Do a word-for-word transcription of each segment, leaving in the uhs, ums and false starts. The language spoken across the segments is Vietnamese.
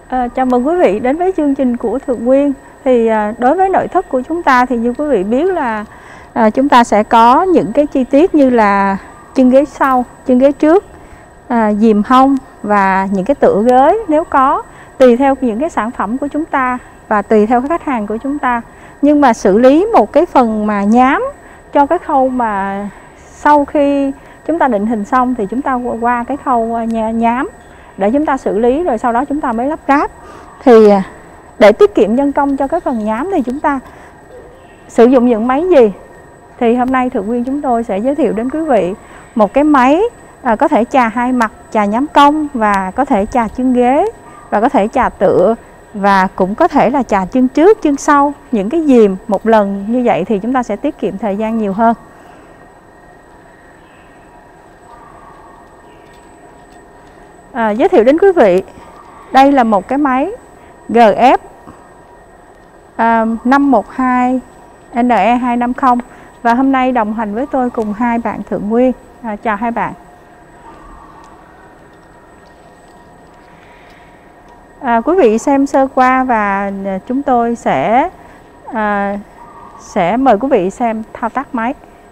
À, chào mừng quý vị đến với chương trình của Thượng Nguyên. Thì à, đối với nội thất của chúng ta thì như quý vị biết là à, chúng ta sẽ có những cái chi tiết như là chân ghế sau, chân ghế trước, à, dìm hông và những cái tựa ghế nếu có, tùy theo những cái sản phẩm của chúng ta và tùy theo cái khách hàng của chúng ta. Nhưng mà xử lý một cái phần mà nhám cho cái khâu mà sau khi chúng ta định hình xong thì chúng ta qua cái khâu nhám để chúng ta xử lý, rồi sau đó chúng ta mới lắp ráp. Thì để tiết kiệm nhân công cho cái phần nhám thì chúng ta sử dụng những máy gì? Thì hôm nay Thượng Nguyên chúng tôi sẽ giới thiệu đến quý vị một cái máy à, có thể chà hai mặt, chà nhám cong và có thể chà chân ghế và có thể chà tựa và cũng có thể là chà chân trước, chân sau. Những cái dìm một lần như vậy thì chúng ta sẽ tiết kiệm thời gian nhiều hơn. À, giới thiệu đến quý vị, đây là một cái máy G F à, năm một hai N E hai năm không và hôm nay đồng hành với tôi cùng hai bạn Thượng Nguyên. À, chào hai bạn. À, quý vị xem sơ qua và chúng tôi sẽ à, sẽ mời quý vị xem thao tác máy.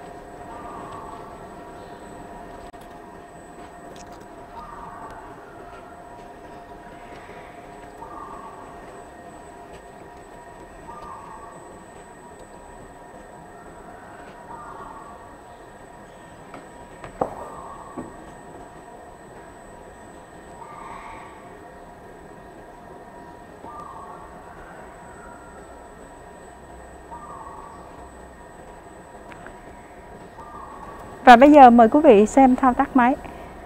Và bây giờ mời quý vị xem thao tác máy.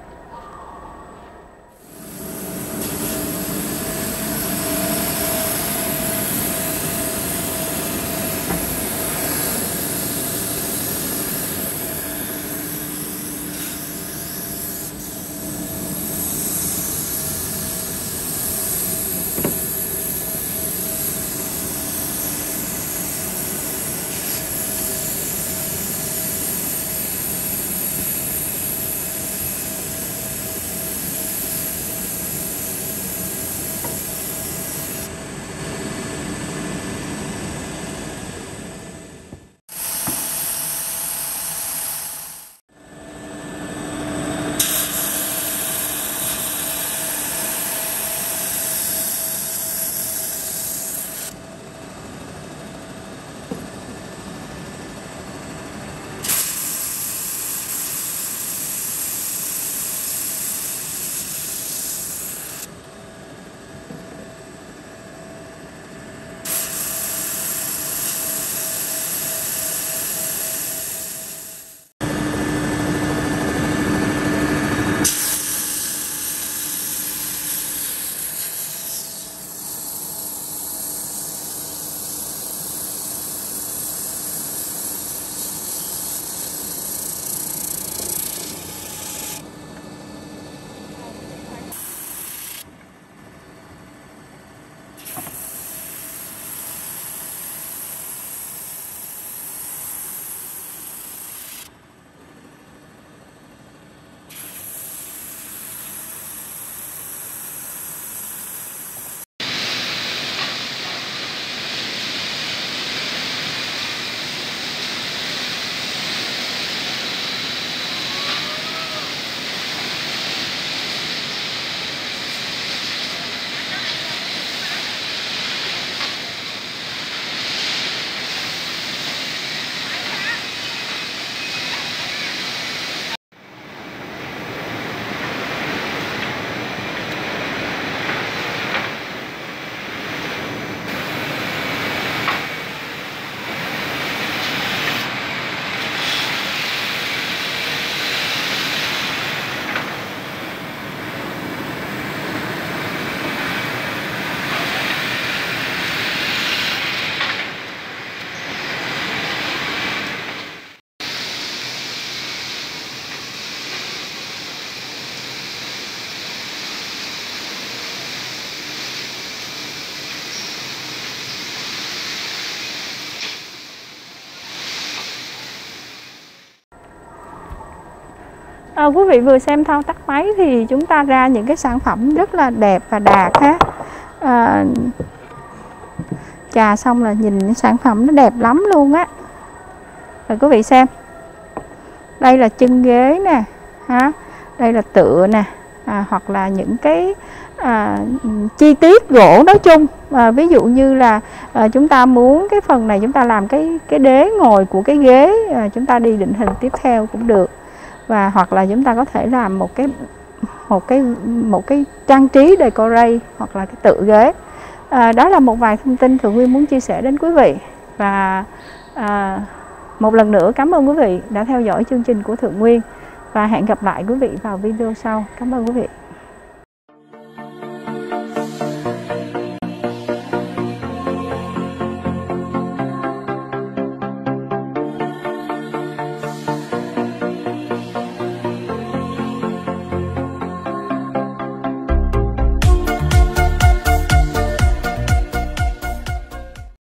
À, quý vị vừa xem thao tác máy thì chúng ta ra những cái sản phẩm rất là đẹp và đạt ha. à, chà xong là nhìn sản phẩm nó đẹp lắm luôn á. Rồi quý vị xem, đây là chân ghế nè ha, đây là tựa nè, à, hoặc là những cái à, chi tiết gỗ nói chung, à, ví dụ như là à, chúng ta muốn cái phần này chúng ta làm cái cái đế ngồi của cái ghế, à, chúng ta đi định hình tiếp theo cũng được, và hoặc là chúng ta có thể làm một cái một cái một cái trang trí decorate hoặc là cái tựa ghế. À, đó là một vài thông tin Thượng Nguyên muốn chia sẻ đến quý vị, và à, một lần nữa cảm ơn quý vị đã theo dõi chương trình của Thượng Nguyên, và hẹn gặp lại quý vị vào video sau. Cảm ơn quý vị.